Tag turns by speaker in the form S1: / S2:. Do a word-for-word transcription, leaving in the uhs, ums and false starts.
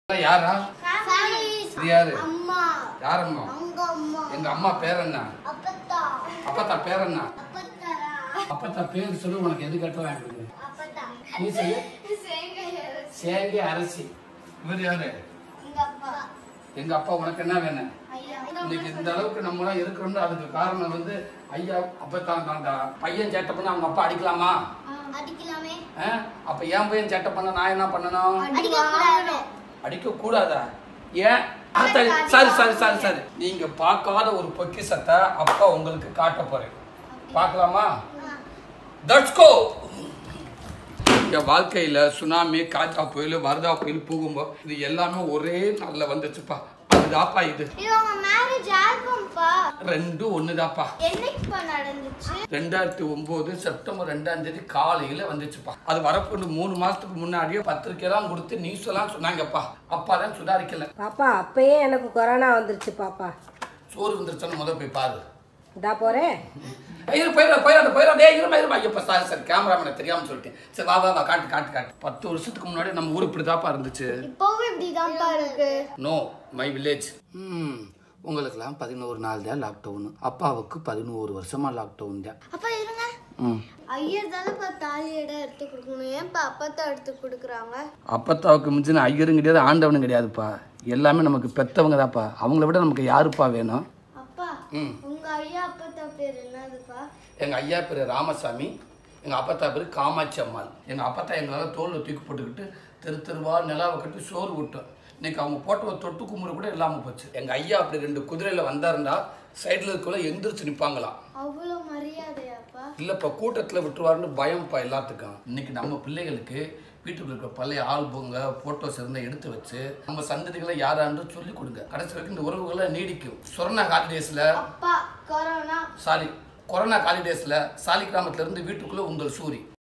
S1: யாரா? யாரு?
S2: அம்மா.
S1: யார் அம்மா?
S2: உங்க அம்மா.
S1: எங்க அம்மா பேர் என்ன?
S2: அப்பத்தா.
S1: அப்பத்தா பேர் என்ன?
S2: அப்பத்தரா.
S1: அப்பத்தா பேர் சொல்லு, உனக்கு எது கேட்டாலும் எனக்கு.
S2: அப்பத்தா.
S1: நீ சொல்லு.
S2: சேங்கை அரசி.
S1: சேங்கை அரசி. இவர் யாரு?
S2: எங்க அப்பா.
S1: எங்க அப்பா. உனக்கு என்ன வேணும்?
S2: ஐயா.
S1: இன்னைக்கு இந்த அளவுக்கு நம்ம இருக்கிறோம்னு அதுக்கு காரணம் வந்து ஐயா அப்பத்தான் தாண்டா. பையன் சேட்டை பண்ண அவங்க அப்பா அடிக்கலாமா?
S2: அடிக்கலாமே.
S1: அப்ப என் பையன் சேட்டை பண்ண நான் என்ன பண்ணணும்?
S2: அடிக்க கூடாது.
S1: அடிக்க கூடாதா? ஏன்? சரி சரி சரி சரி நீங்க பார்க்காத ஒரு பொக்கிஷத்தை அப்பா உங்களுக்கு காட்ட போறேன். பார்க்கலாமா? Let's go. என் வாழ்க்கையில சுனாமி, காற்றா புயல், வரதா புயல், பூகும்போது இது எல்லாமே ஒரே நாள்ல வந்துச்சுப்பா. அதுதாப்பா இது.
S2: இது உங்க மேரேஜ் ஆல்பம்பா?
S1: ரெண்டும் ஒண்ணுதாப்பா.
S2: என்னைக்குப்பா நடந்துச்சு?
S1: ரெண்டாயிரத்தி ஒன்பது செப்டம்பர் ரெண்டாம் தேதி காலையில வந்துச்சுப்பா. அது வரப்போது மூணு மாசத்துக்கு முன்னாடியே பத்திரிக்கையெல்லாம் கொடுத்து நியூஸ் எல்லாம் சொன்னாங்கப்பா. அப்பா தான் சுதாரிக்கல.
S3: பாப்பா அப்பயே எனக்கு கொரோனா வந்துருச்சு பாப்பா.
S1: சோறு வந்துருச்சான்னு முதல் போய் பாரு.
S3: இதா போறேன்.
S1: ஐயோ போயிடா போயிடா போயிடா டே இருமா இருமா. ஐயப்பா சாரி சார் கேமராமேனை தெரியாமல் சொல்லிட்டேன். சரி வா வா வா காட்டு காட்டு காட்டு. பத்து வருஷத்துக்கு முன்னாடி நம்ம ஊர் இப்படி தாப்பா இருந்துச்சு.
S2: இப்போவும் இப்படிதான்ப்பா இருக்கு.
S1: No my village. ம் உங்களுக்குலாம் பதினோரு நாள் தான் லாக்டவுன். அப்பாவுக்கு பதினோரு வருஷமா லாக்டவுன் தான்.
S2: அப்பா இருங்க.
S1: ம்
S2: ஐயர் தானேப்பா தாலி இடம் எடுத்து கொடுக்கணும். ஏன்ப்பா அப்பத்தா எடுத்து கொடுக்குறாங்க?
S1: அப்பத்தாவுக்கு மிஞ்சின ஐயரும் கிடையாது, ஆண்டவனும் கிடையாதுப்பா. எல்லாமே நமக்கு பெற்றவங்க தான்ப்பா. அவங்கள விட நமக்கு யாருப்பா வேணும்?
S2: அப்பா
S1: ம்
S2: உங்க ஐயா அப்பத்தா பேர் என்னதுப்பா?
S1: எங்கள் ஐயா பேர் ராமசாமி, எங்கள் அப்பத்தா பேர் காமாட்சி அம்மாள். எங்கள் அப்பத்தா எங்களால் தோளில் தூக்கி போட்டுக்கிட்டு தெரு தெருவா நிலாவை கட்டி சோறு விட்டோம். இன்னைக்கு அவங்க போட்ட ஒரு தொட்டு குமுறு கூட இல்லாமல் போச்சு. எங்கள் ஐயா அப்படி ரெண்டு குதிரையில் வந்தாருந்தா சைடில் இருக்கக்குள்ள எந்திரிச்சு நிற்பாங்களாம்.
S2: அவ்வளோ மரியாதையாப்பா?
S1: இல்லைப்பா கூட்டத்தில் விட்டுருவாருன்னு பயம்ப்பா எல்லாத்துக்கும். இன்னைக்கு நம்ம பிள்ளைகளுக்கு வீட்டுக்குள்ள இருக்கிற பழைய ஆல்பங்க ஃபோட்டோஸ் இருந்தால் எடுத்து வச்சு நம்ம சந்ததிகளை யாரான்னு சொல்லி கொடுங்க. கடைசி வரைக்கும் இந்த உறவுகளை நீடிக்கும். கொரோனா ஹாலிடேஸில்
S2: அப்பா கொரோனா
S1: சாரி கொரோனா ஹாலிடேஸில் சாலி கிராமத்திலேருந்து வீட்டுக்குள்ளே உங்கள் சூரி.